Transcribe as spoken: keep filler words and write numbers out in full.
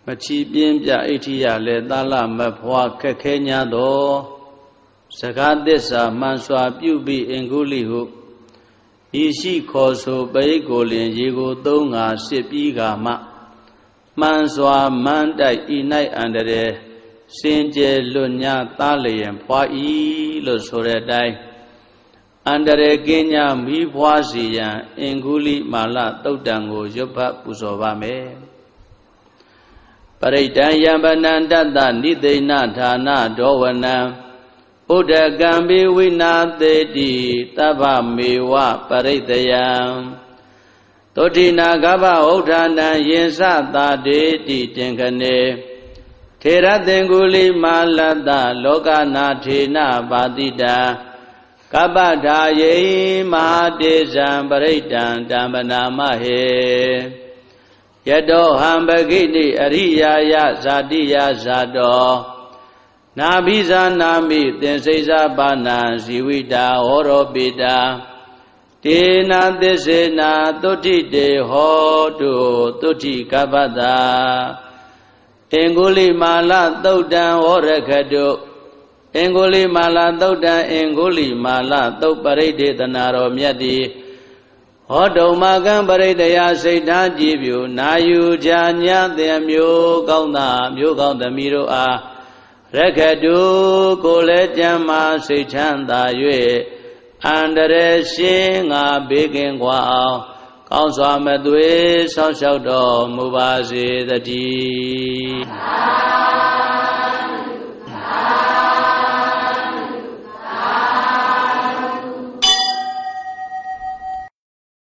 မချီပြင်းပြအိဋ္ဌိယလည်းသာလမဖွာခက်ခဲညာသောစကားသစ္စာမှန်စွာပြုပြီးအင်္ဂုလိဟုဤရှိခေါ်ဆိုပရိကိုလင်ရေကိုသုံးငါစစ်ပြီးကမှမှန်စွာမန်းတိုက်ဤ၌အန္တရာယ်စင်ကြယ်လွတ်ညာသားလျင်ဖွာဤလို့ဆိုတဲ့အတိုင်းအန္တရာယ်ကင်းညာမိဖွာစီရန်အင်္ဂုလိမာလသုတ်တံကိုရွတ်ဖတ်ပူဇော်ပါမယ်ပရိဒံယံဗနန္တတနိသိဏဌာနဒောဝနံဥဒကံဘိဝိနာသေတိတဗ္ဗမေဝပရိတယံသောတိနာဂဗဥဋ္ဌာဏံယင်စသာတေတိတင်ခနေထေရသင်္ကုလိမာလတ္တလောကနာထေနပါတိတံကပ္ပဒါယေမဟာတေဇံပရိဒံတံပနာမဟေယတောဟံပဂိတိအရိယာယဇာတိယဇာတောနာဘိဇာနာမိသင်္စိဇာပါဏံဇီဝိတာဟောရောပိတာတေနာသစ္စေနာသုဋ္ဌိတေဟောတုသုဋ္ဌိကပ္ပတာအင်္ဂုလိမာလသုတ်တံဟောရခတုအင်္ဂုလိမာလသုတ်တံအင်္ဂုလိမာလသုတ်ပရိဒေသနာတော်မြတ်တိဟောတုံမကံပရိတယစိတ်ထားကြည်ပြုနာယူကြညတဲ့မျိုးကောင်းသာမျိုးကောင်းသမီးတို့အားရခတုကိုလည်းကြမ်းမာစိတ်ချမ်းသာ၍အန္တရာယ်ရှင်းငါဘေးကင်းกว่าအောင်ကောင်းစွာမသွေဆောင်းလျှောက်တော်မူပါစေတည်း